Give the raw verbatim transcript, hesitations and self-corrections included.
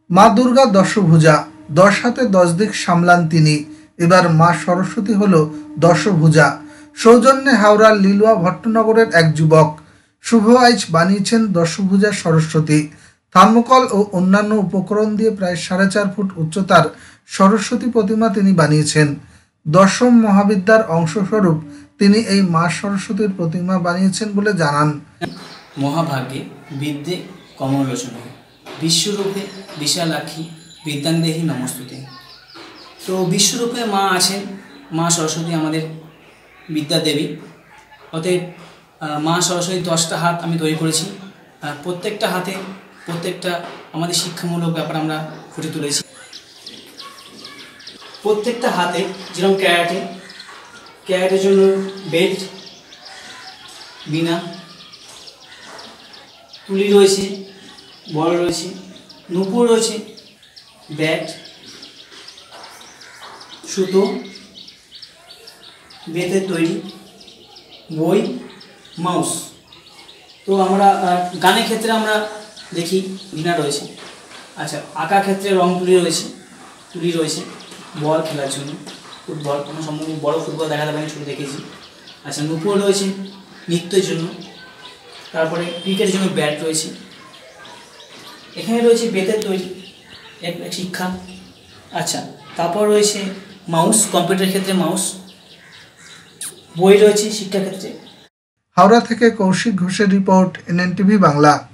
মা দুর্গা দশভুজা, দশ হাতে দশ দিক সামলান তিনি। এবার মা সরস্বতী হল দশভুজা। সৌজন্যে হাওড়ার লিলুয়া ভট্টনগরের এক যুবক শুভ আইচ বানিয়েছেন দশভুজা সরস্বতী। থার্মোকল ও অন্যান্য উপকরণ দিয়ে প্রায় সাড়ে চার ফুট উচ্চতার সরস্বতী প্রতিমা তিনি বানিয়েছেন। দশম মহাবিদ্যার অংশস্বরূপ তিনি এই মা সরস্বতীর প্রতিমা বানিয়েছেন বলে জানান। মহাভাগ্যে বিদ্যে কমলোচনে বিশ্বরূপে বিশালাক্ষী বিদ্যাঙ্গদেহী নমস্তুতে। তো বিশ্বরূপে মা আছেন, মা সরস্বতী আমাদের বিদ্যা দেবী। অতএব মা সরস্বতীর দশটা হাত আমি তৈরি করেছি। প্রত্যেকটা হাতে প্রত্যেকটা আমাদের শিক্ষামূলক ব্যাপার আমরা ফুটে তুলেছি। প্রত্যেকটা হাতে যেরকম ক্যারাটে ক্যারাটের জন্য বেল্ট, বিনা, তুলি রয়েছে, বল রয়েছে, নূপুর রয়েছে, ব্যাট, সুতো, বেতের তৈরি, বই, মাউস। তো আমরা গানের ক্ষেত্রে আমরা দেখি বিনা রয়েছে। আচ্ছা, আঁকার ক্ষেত্রে রং তুলি রয়েছে, তুলি রয়েছে, বল খেলার জন্য, ফুটবল, কোনো সম্ভব বড় ফুটবল দেখা যাবে আমি ছোটো দেখেছি। আচ্ছা, নূপুর রয়েছে নৃত্যের জন্য। তারপরে ক্রিকেটের জন্য ব্যাট রয়েছে। এখানে রয়েছে বেতের তৈরি এক শিক্ষা। আচ্ছা, তারপর রয়েছে মাউস, কম্পিউটার ক্ষেত্রে মাউস, বই রয়েছে শিক্ষাক্ষেত্রে। হাওড়া থেকে কৌশিক ঘোষের রিপোর্ট, এনএনটিভি বাংলা।